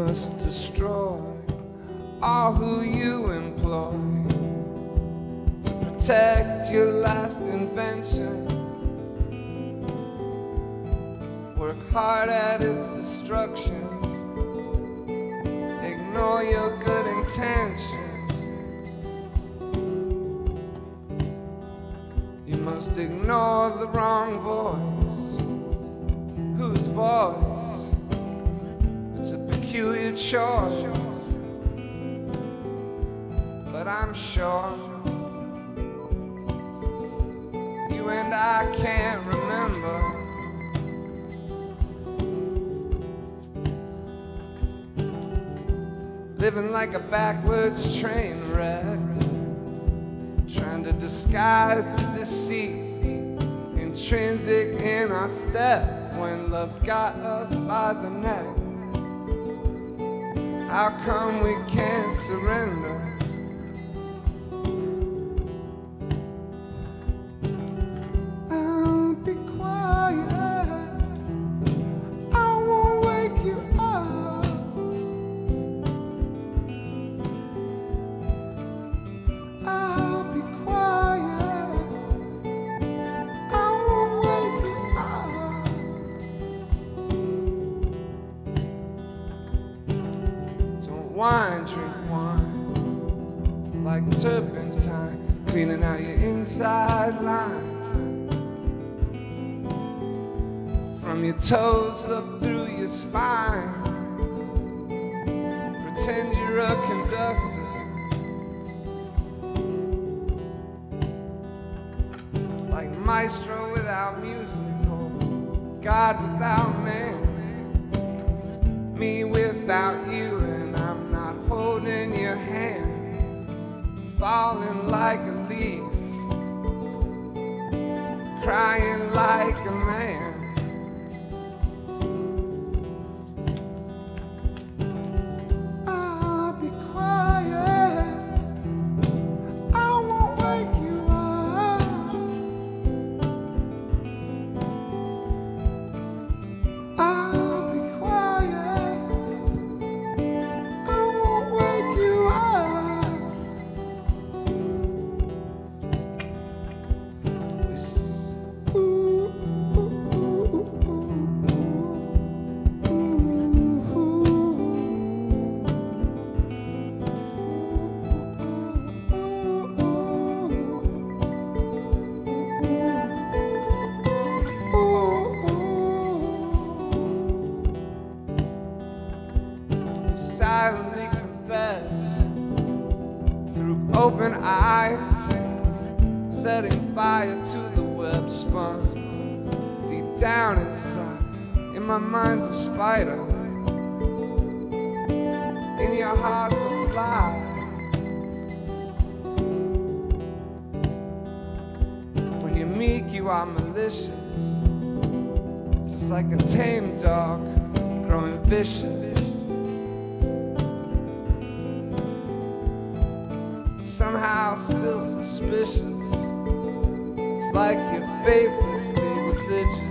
must destroy all who you employ to protect your last invention. Work hard at its destruction. Ignore your good intentions. You must ignore the wrong voice. Whose voice? It's a peculiar choice. But I'm sure you and I can't remember living like a backwards train wreck, trying to disguise the deceit intrinsic in our step when love's got us by the neck. How come we can't surrender? I'll be quiet, I won't wake you up. I'll be quiet, I won't wake you up. Don't whine, drink wine like turpentine, cleaning out your inside line. From your toes up through your spine. Pretend you're a conductor. Like maestro without music, or God without man. Me without you, and I'm not holding your hand. Falling like a leaf, crying like a man. Silently confess through open eyes, setting fire to the web spun deep down inside. In my mind's a spider, in your heart's a fly. When you're meek, you are malicious, just like a tame dog growing vicious. Somehow still suspicious. It's like you're faithlessly religious.